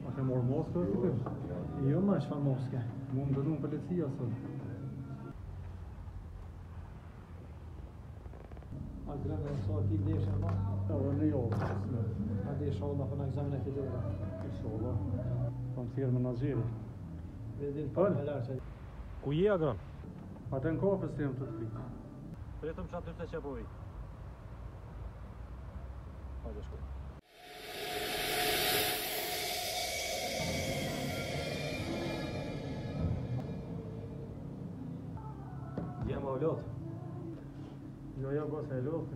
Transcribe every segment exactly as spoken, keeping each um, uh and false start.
A ke morë moskë të ty? Jo më, çfarë moske? Mu më dënu në policia sot. A grënë e sa ti deshe ma? Ja, dhe në jo. A deshe Allah për në egzamin e fitura. Inshallah. Kam thjerë me Naziri. Vedin për me lërë që... Ku je agron? Ate në kafës të jem të të fritë. Pritëm që aty të që po vit. Hajde shkoj. Dje ma u lotë. Jo, jo, gose e lotë.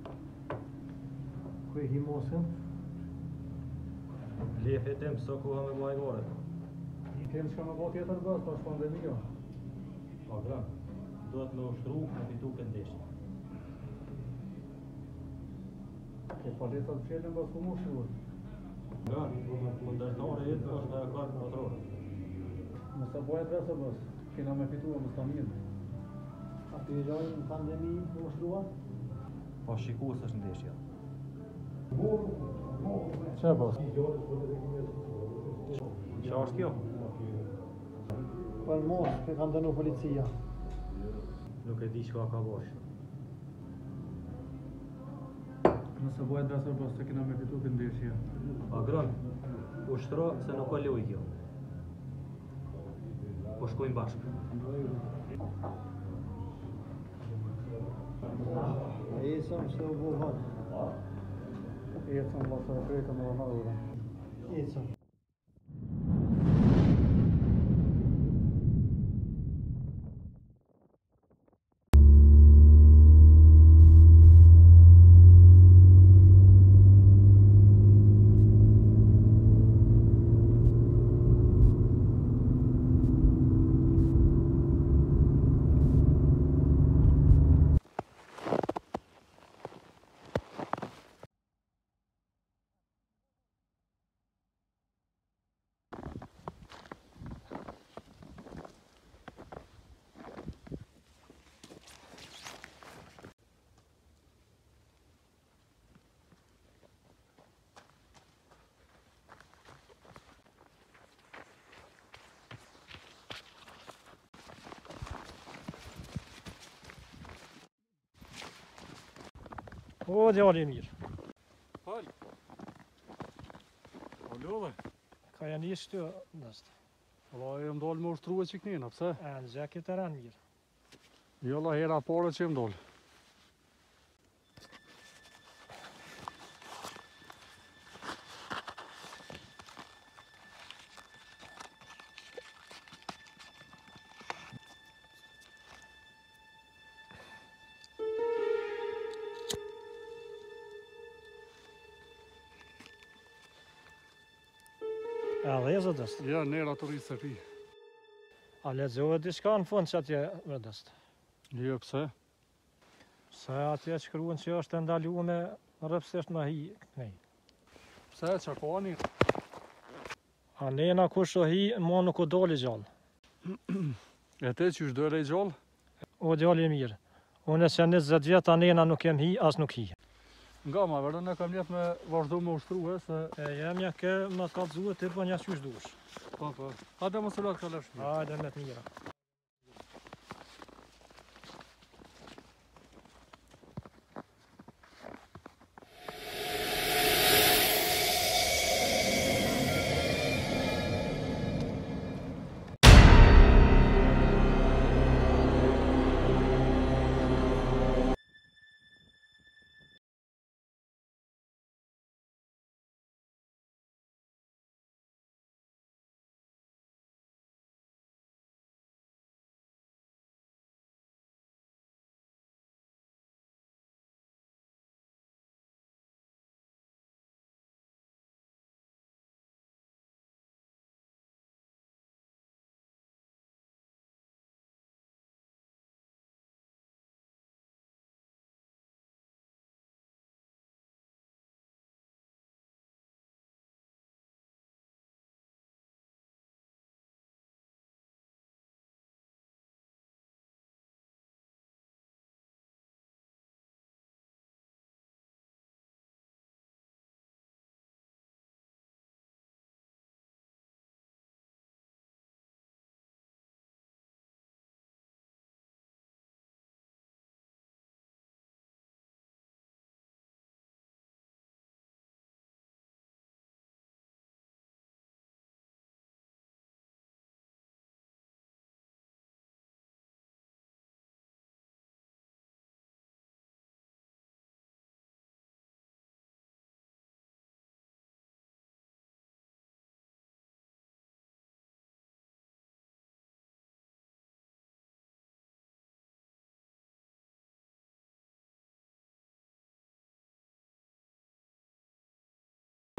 Ku e hi moskën? Lefi tim së koha me majgore. I kemë që ka me bo tjetër gësë, pa është pandemija. Agron, duhet me ushtru me fitu këndeshtë. E paleta të fjelën gësë ku mu shurë. Nga, kundërtore jetë është dhe e kartë patrore. Mësë të bojë adresë gësë, kena me fitu e mësë të mirë. A të i rojnë në pandemi u ushrua? Po shiku së është ndeshja. Që e pas? Qa është kjo? Për mos, ke kanë dënu policia. Nuk e di që ka bosh. Nëse bojë adresë gësë, të kena me fitu këndeshja. Agron, ushtro se nuk ka loj kjo. Po shkojnë bashkë. E jesëm se u buhon. Ecëm lasë e krejtë në rënarë. Jesëm. O, djali i mirë. Falë. O lodhe. Ka janë ishtë të nështë. Allah e më dollë me ushtru e që kënina, pse? E në gjekë të ranë mirë. Jo la hera pare që më dollë. E dhe zë dështë. Ja, nera të rrisë të ri. A lexohet diçka në fund që atje më dështë. Jo, pse? Se atje shkruan që është ndalume rrëpsisht me hi kënej. Pse, që ka një? A nena kush o hi, ma nuk o doli gjallë. E te që është dole i gjallë? O djali i mirë. Unë se njëzet vjetë a nena nuk jem hi, as nuk hi. Nga ma verën e kam jetë me vazhdu me ushtru e se... E jemja ke më të kalëzue të po një qysh dush. Po, po. Hajde më së latë ka lefshmi. Hajde me të mira.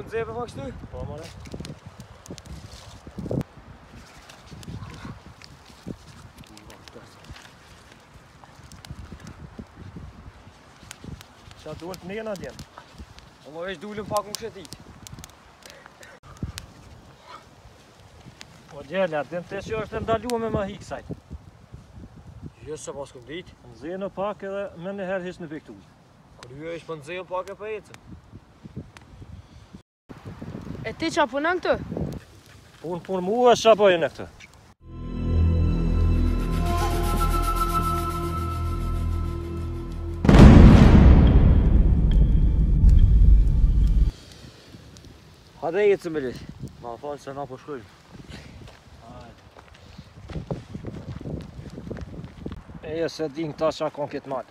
nxjerrë pak kështu? Po, more. Qa duhet të njën atjen? O më veç dullim pak më këshetit. Po gjele, atë të që është ndaluar me ma hikë sajt. Jo se pas këm dit. Nëzirë pak edhe me njëherë hish në piktuj. Kur ju e ishë për nxjerrë pak e për ecën. E ti qa punon këtu? Pun pun mua qa bëjnë e këtë. Hade ecën me lesh. Ma falë se na po shkojmë. Eje se din këta qa kon këtë malë.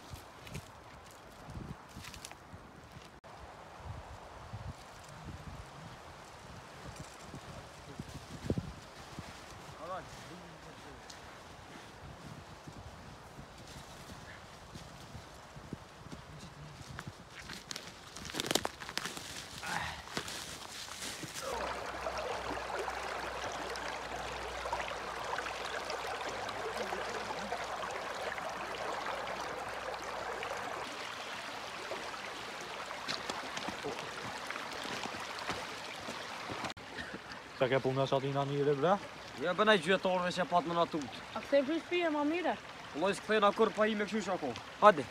Sa ke puna sa tina një dhe bre? Ja bënaj gjyëtarëve që pat më na tut. A këthej për shpije ma mire? Vëllai s'kthejna kur pa i me këshysh ako. Hadi.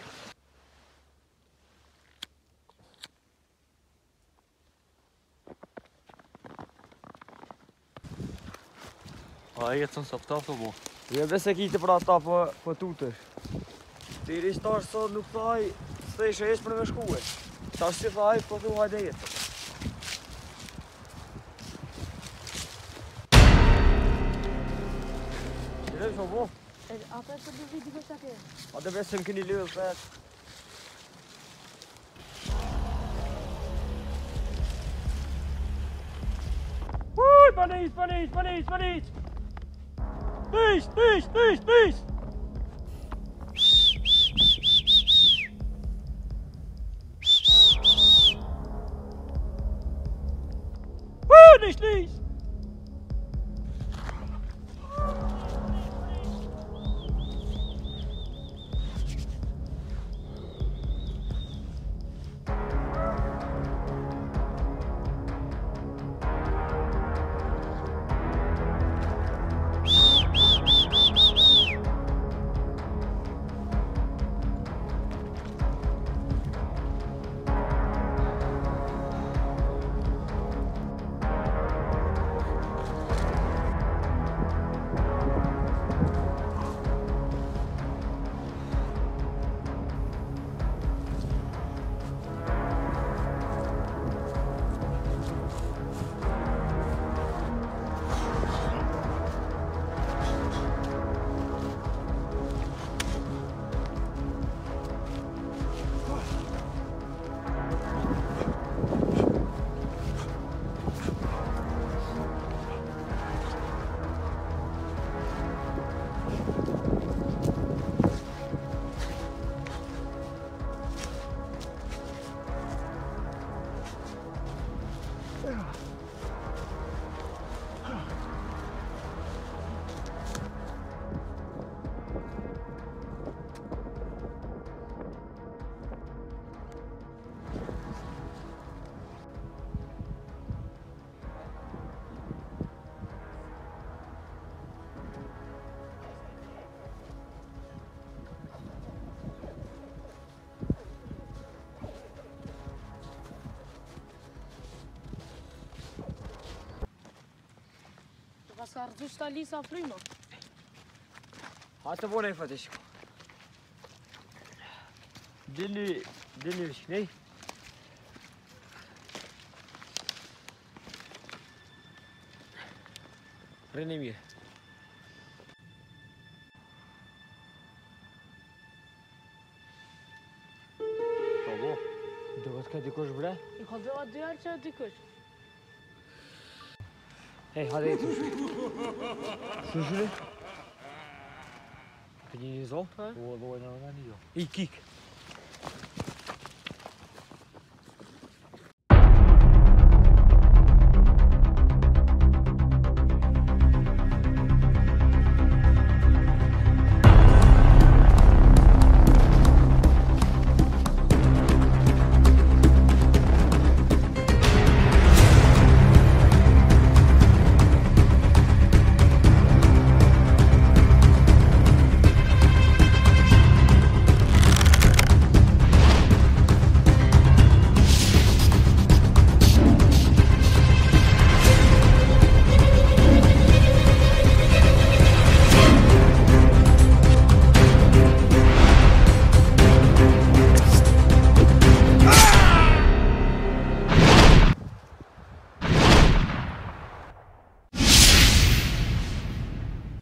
A e jetën sa këta të bo? Ja bese kite për ata për, për tutësh. Ti rish tash sot nuk thaj, s'thej që esh për me shkuhe. Tash si thaj, po thu hajde jetë. Qire që bo? A për të duvi dike që ke? A të besëm këni lëllë, për. Uj, panis, panis, panis, panis! Tysh, tysh, tysh, tysh! Uj, nicht, nicht! Ka rëgju shta lisa frima. Ha të bone e fëtë shko. Dini, dini shknej. Rëni mirë. Qa bo? Do këtë ka dikush bre? I ka bëva dy herë që dikush. Hej, hadi ecim. Şu şunu. Peki zo? Ha? Do do e në në një jo. I kik.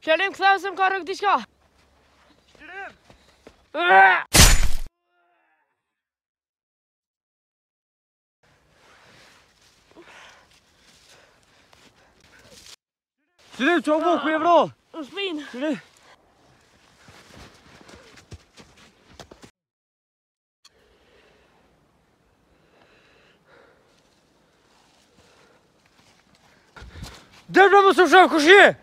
Fjallim, ktheu se më ka rëgë diçka. Shqirim, që o mu, ku e vro? Në shpinë. Shqirim. Dërë më së shëfë, kush je?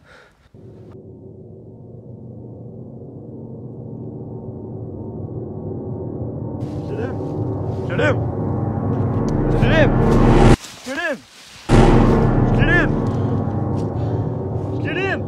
Shqirim. Shqirim. Shqirim. Shqirim. Shqirim. Shqirim.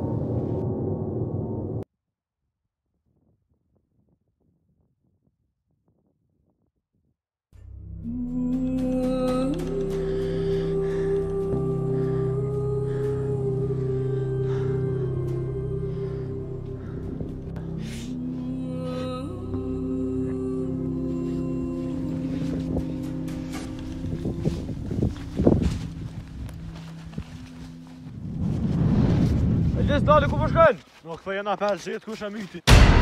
Elvis, dali ku po shkojnë? Nuk po jena për alësit, kush e myti.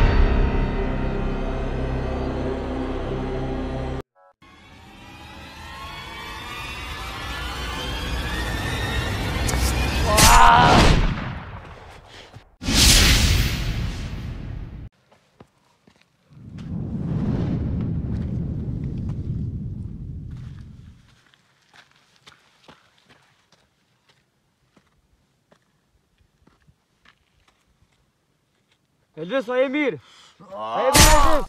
Elvis, a je mirë? A je mirë, Elvis?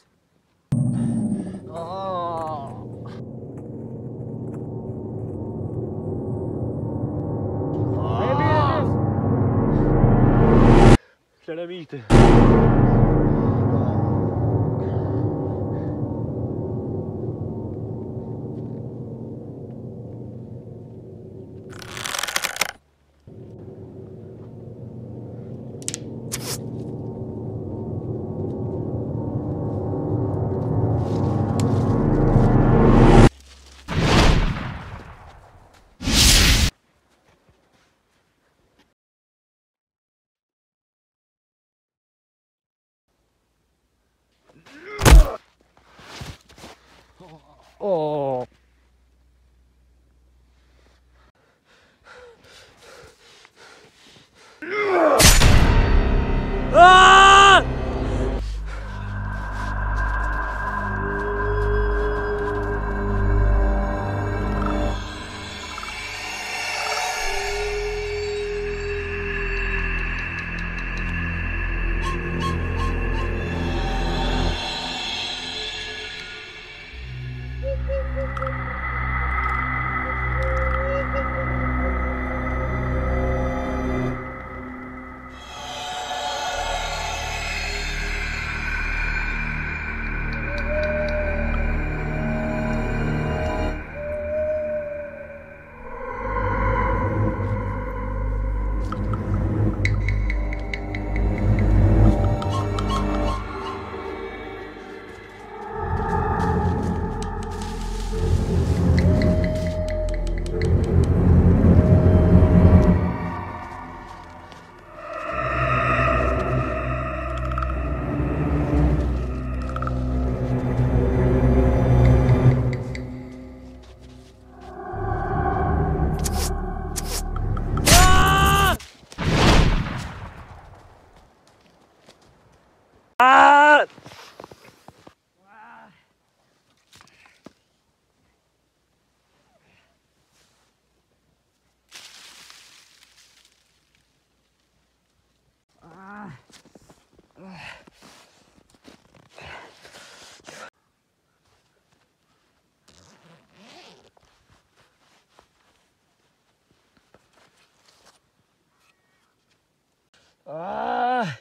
A je mirë, Elvis? Kjere myti. Oh. Ah! Ah! Ah!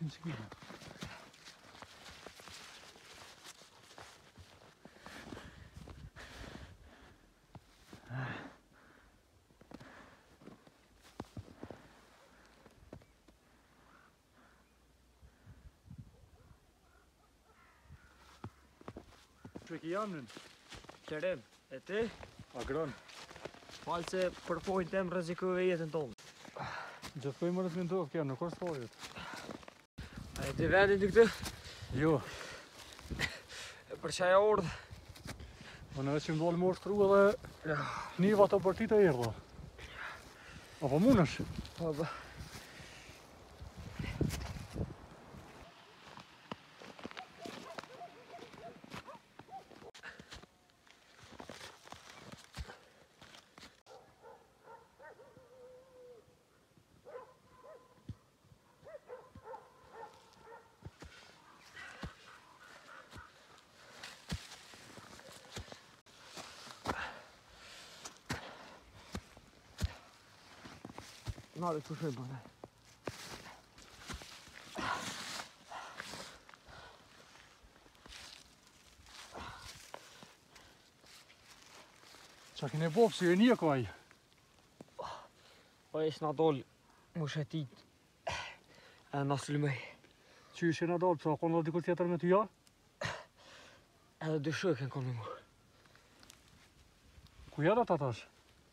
sikina. Që ki jamnin? Kerim, e ti? Agron. Falë se për pojnë tem rrezikove jetën tonë. Gjithkoj më rëzmin të kjo, nuk është pojët. A e ti vendin të këtë? Jo. E për qaja ordë? Unë edhe që më dollë më ushtru edhe niva të për ti të erdha. Apo munësh? Po, po. Na dhe të shumë bëne. Qa kine bopë si e një kaj? Po e s'na dollë më shetit e në slumej. Që ishe në dalë, pësa konë dhe dikur tjetër me ty ja? Edhe dy shëken konë me më. Ku jeda të atash?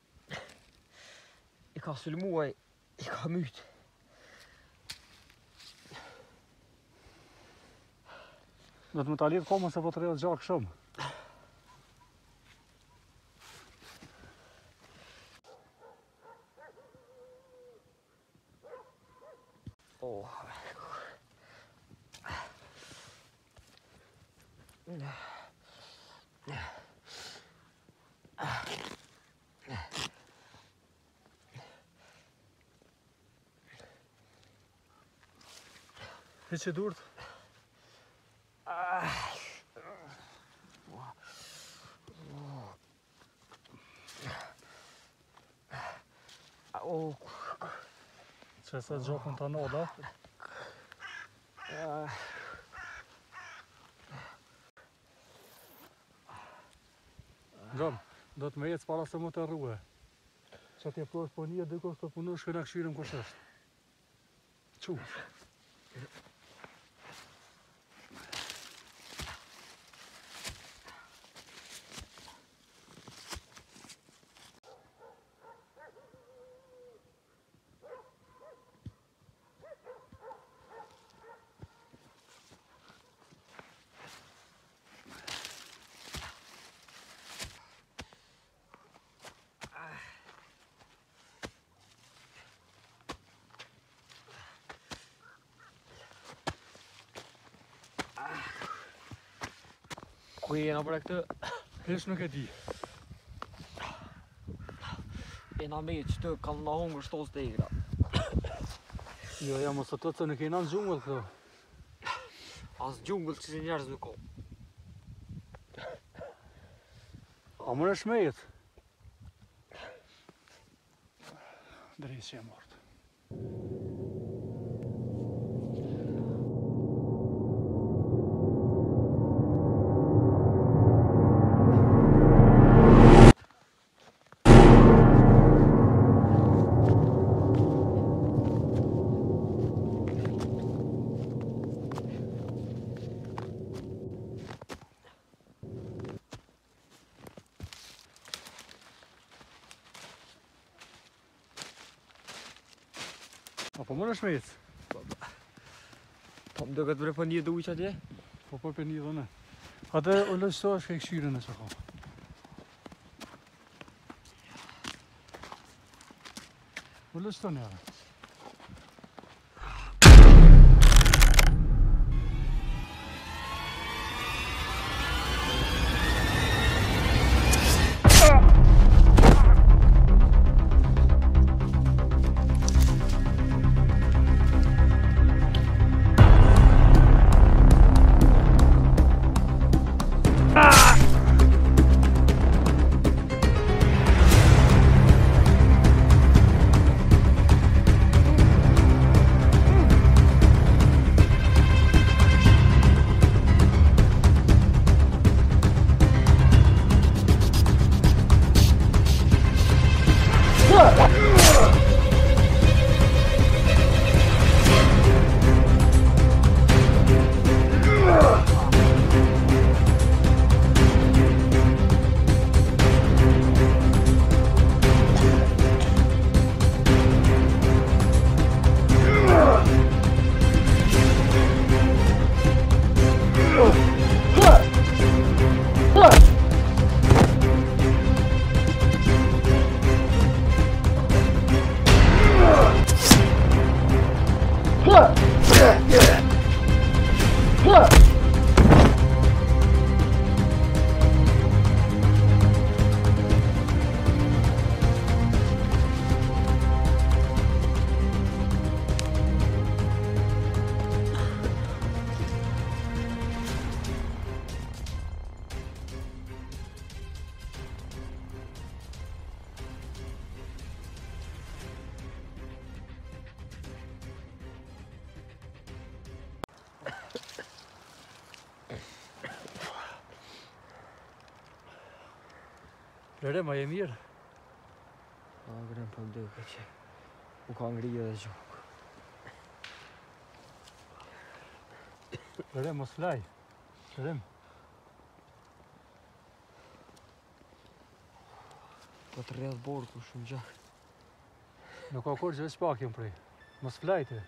I ka sulmuaj, i ka mytë. Do të më talit koma se po të rejët gjakë shumë. Oh. Hiç që durët? Oh. Që se gjokën të noda? Gjom, do të me jetë para se më të rruhe. Që t'je plosh po një, dykos të punosh këna këshirëm kush është. Qu? Ku jena për e këtë? Hiç nuk e di. Jena me që të kanë në hongër shtos të egra. Jo, ja mos të të të në kena në gjungëll këto. As gjungëll që si njerëz nuk o. A më në shmejet? Drejtë që e mortë. Apo më në shmejtë? Po më do këtë bre për një duj që atje? Po po për një dhe ne. Ate o lështo është ke këshirën e që ka. O lështo njëre. Lere ma je mirë. A grem për mdëke që u ka ngrije dhe gjokë. Lere mos flaj. Lere. Po të rrëdhë borë ku shumë gjakë. Nuk ka kur që veç pak jem prej. Mos flajte.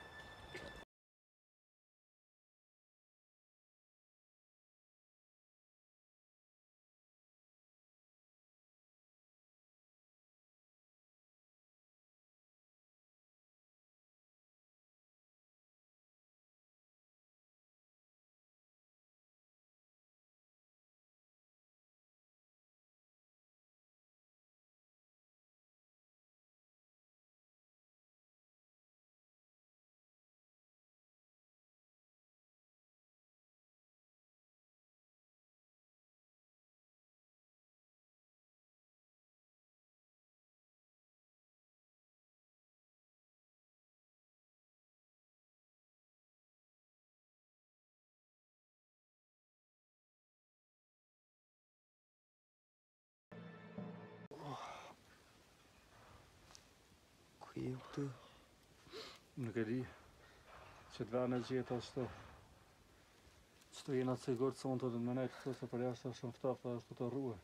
Ku je këtu? Nuk e di. Që të vene gjithë ashtu. Qëto jena të sigur të sonë të dhe më nejtë këtu se për jashtë është shumë ftaf dhe është të rruë.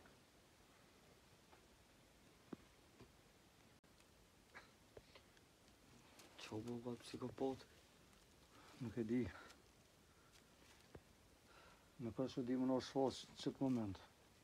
Që u bërë bëtë psikopat? Nuk e di. Nuk është që di më në shfaqë qëtë moment.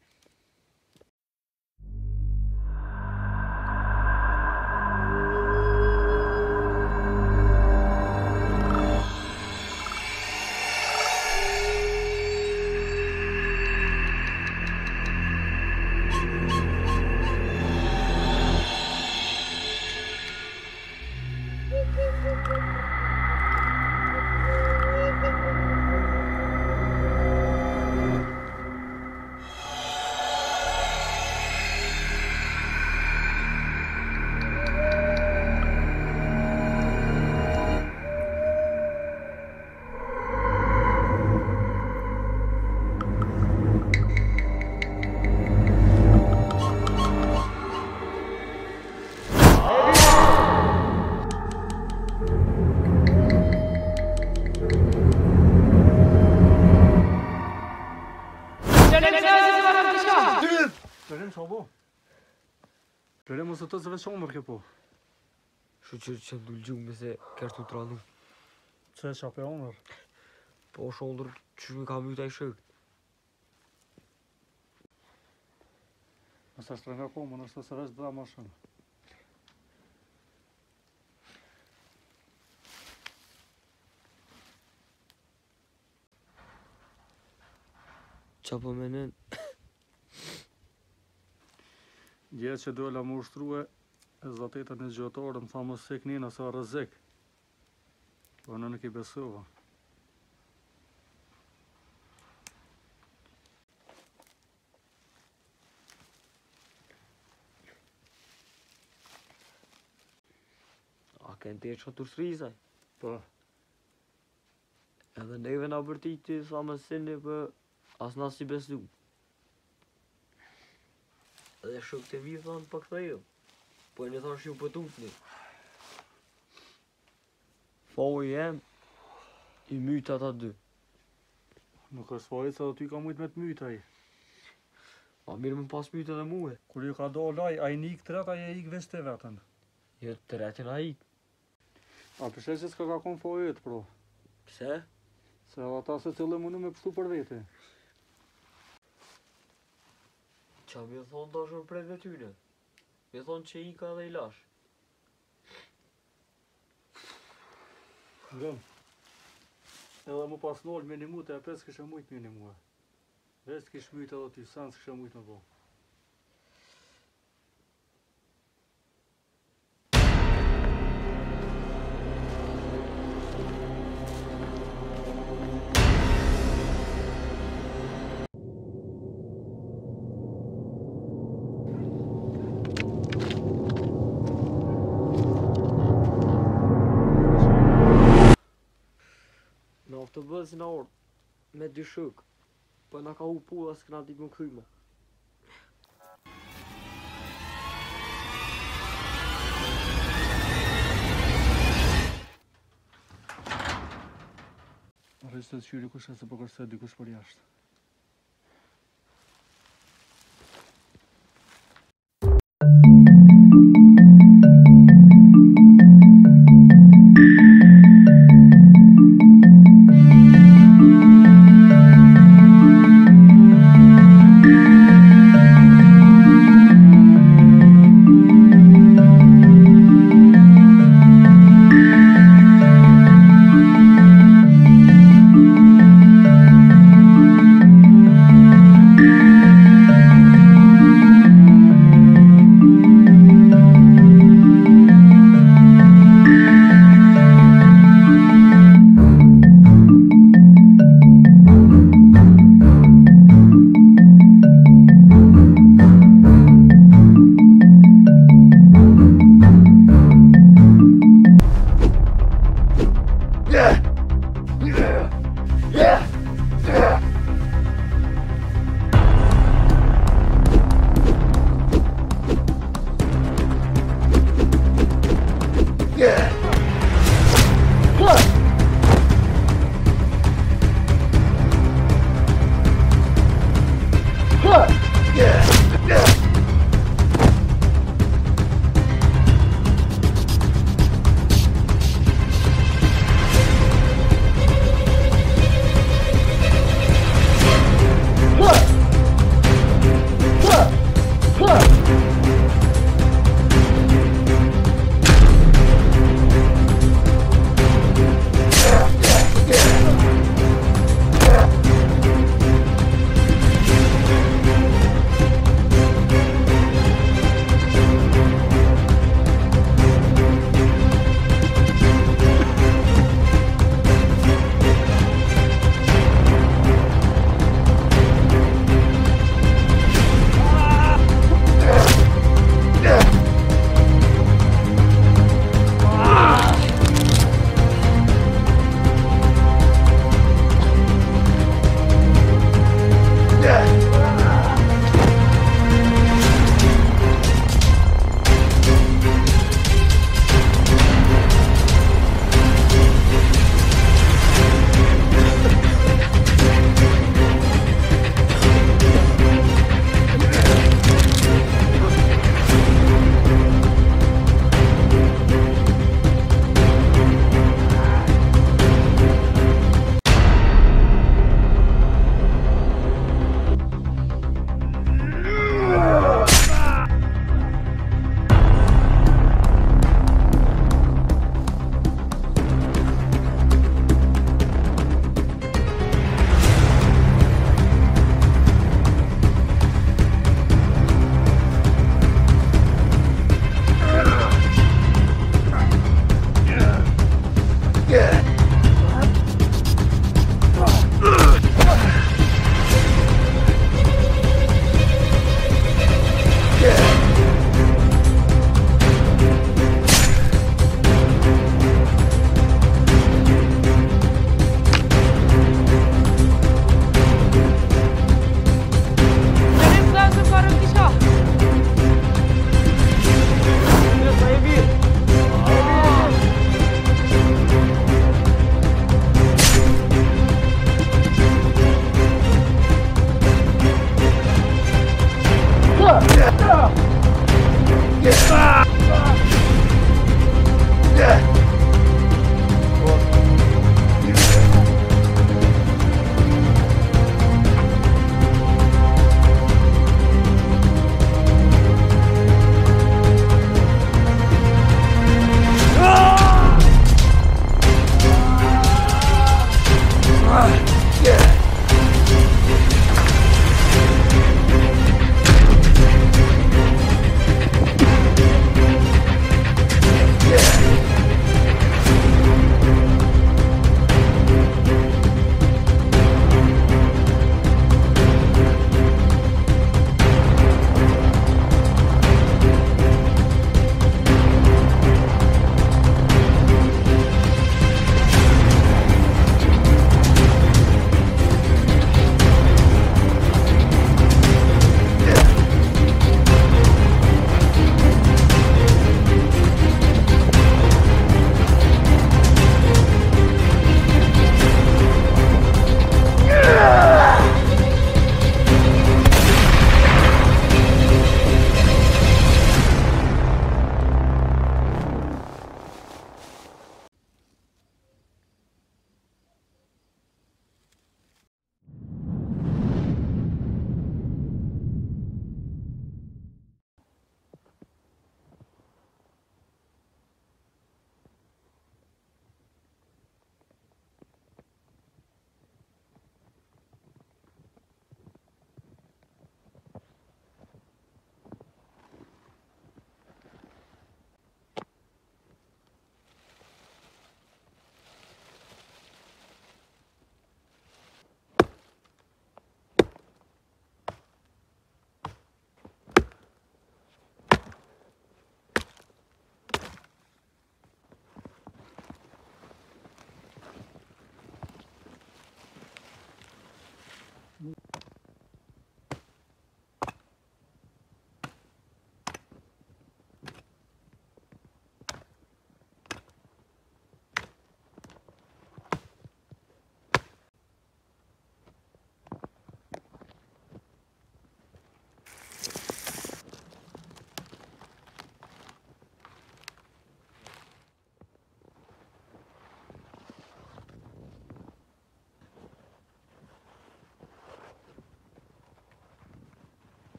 Lërim që po? Lërim ose të të veç omër ke po? Shu që që du l'gjumë se kërtu të ranu. Që e qape omër? Po shondër që shme ka myta i shëkt. Nëse është nga komën, është të se veç dha ma shumë. Qa po menen? Djetë që dola më ushtruhe, e zatetën e gjotorë më tha më sek një nëse rëzik. Po në nuk i besova. A kënë të e që të shrizaj? Po, Edhe neve nga bërtiti sa më sini për as nga si besu. Edhe shuk të mi thonë për këta jo. Po e në thonë shumë për tutni. Foj jem, i mytë ata dy. nuk është fajt se do ty ka mujt me të myta i. A mirë më pas mytë edhe muhe. Kur ju ka do laj, a i nik të ret, a i ik veç të vetën. Jo të retin a i. A përshet që s'ka ka kon fajt, pro. Pse? Se edhe ata se cëllë mundu me pështu për vete. Qa mi thonë të shumë prej dhe tyne. Mi thonë që i ka dhe i lash. Ngëm. Edhe mu pas nol me një mute, e pes kështë mujt me një muhe. Veç kështë mujt edhe ty sanë s'kështë mujt me bo. Në të bëzë në orë, me dy shuk. Po në ka u pula s'këna ditë më kryma. se të qyri kush e se po kërse dikush për jashtë.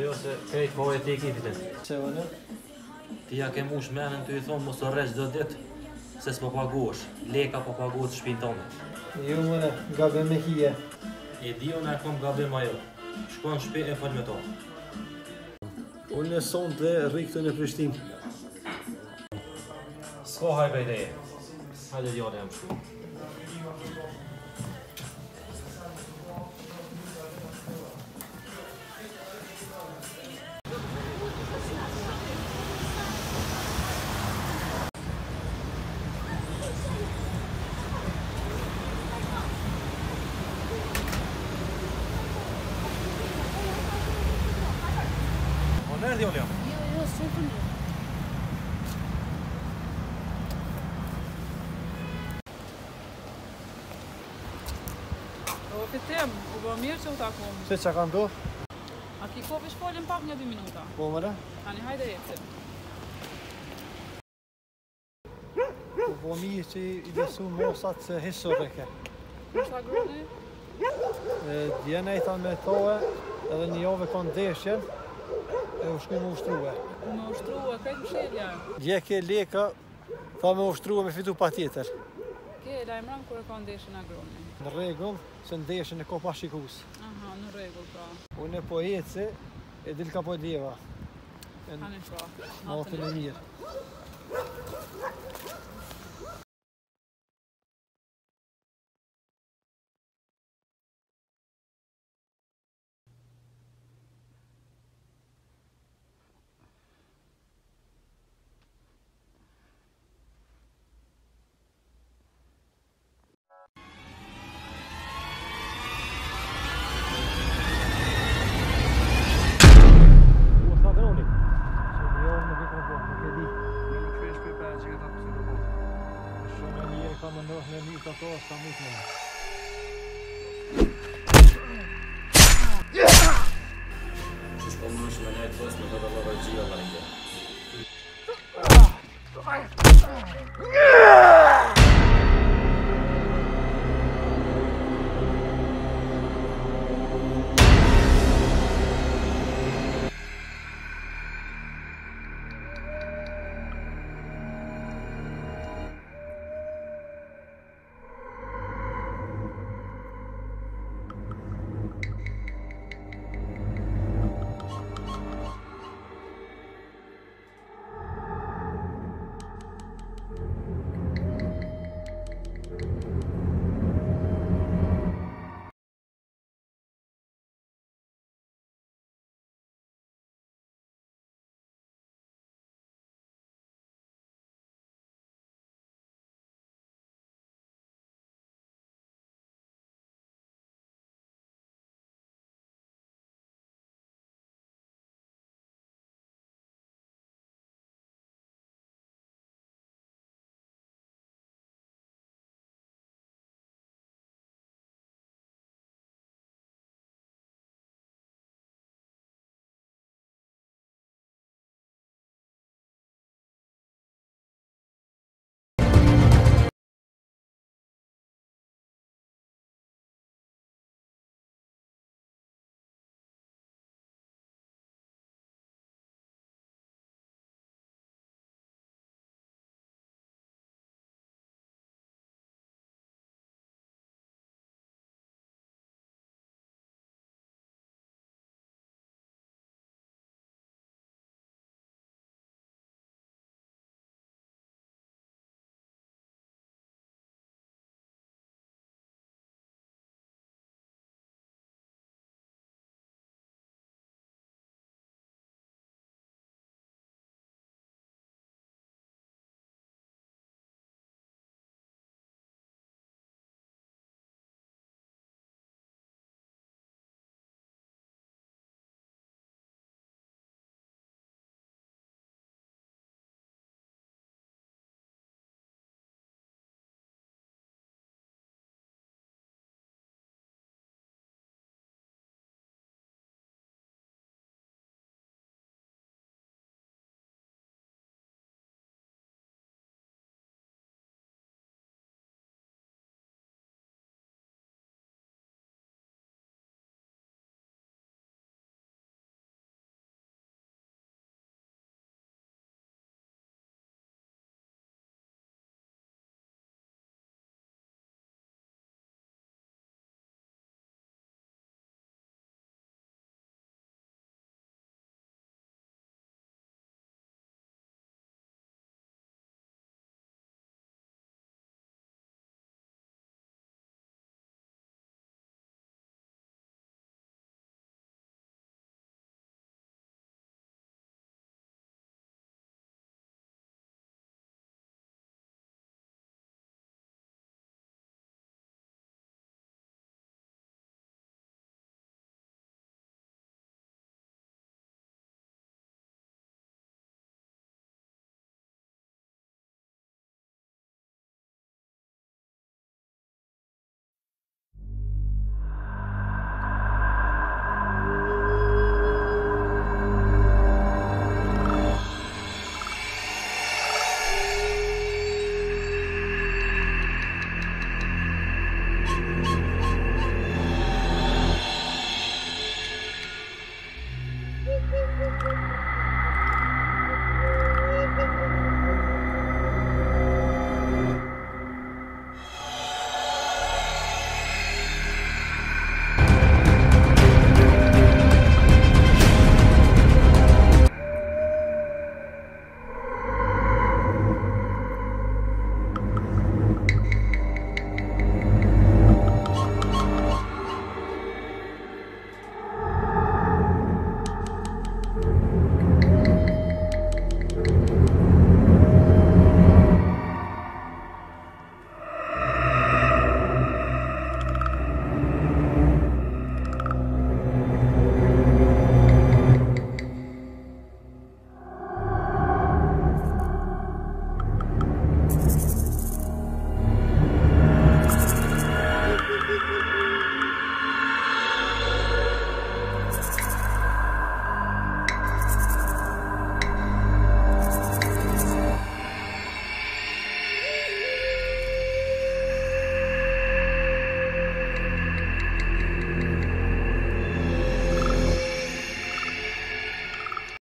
ose krejt po e ti ekipit. Se vënë? Ti ja ke mush menën të i thonë mos të rreq çdo ditë se s'po paguash. Leka po paguhet shtëpinë tonë. Jo mëne, gabim me hije. E di unë e kom gabim ajo. Shkon në shtëpi e fol me to. Unë e son të rikëtën e Prishtinë. S'ka hajbe ideje. Hajde djale jam shku. Nerede oluyor? Jo, jo, s'u një. O fitem, u bë mirë që u takom. Se që kanë do? A ki kohë shfolën pak një dy minuta. Po mëre? Tani hajde ecim. Po po mirë që i besu mosat se historike. Sa groni? Djene i thanë me tohe edhe një jove kanë deshjen e u shku me ushtruhe. U me ushtruhe, kajtë mshelja. Dje ke leka, tha me ushtruhe me fitu pa tjetër. Ke, lajmëran kur e ka ndeshën a groni. Në regull, se ndeshjen e ko pa shikus. Aha, në regull pra. Unë e po eci, e dil ka po djeva. Tani pra. Natën e mirë. Që shpo më nëshme nejtë pës me të të lëve gjia më rinjë.